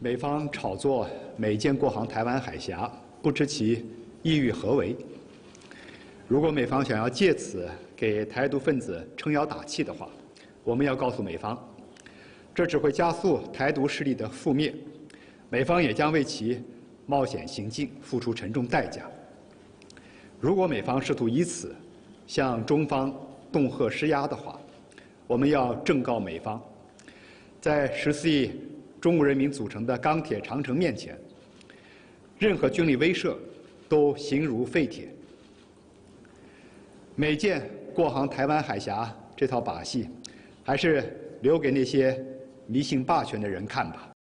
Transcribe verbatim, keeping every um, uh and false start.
美方炒作美舰过航台湾海峡，不知其意欲何为。如果美方想要借此给台独分子撑腰打气的话，我们要告诉美方，这只会加速台独势力的覆灭，美方也将为其冒险行径付出沉重代价。如果美方试图以此向中方恫吓施压的话，我们要正告美方，在十四亿中国人民组成的钢铁长城面前，任何军力威慑都形如废铁。美舰过航台湾海峡这套把戏，还是留给那些迷信霸权的人看吧。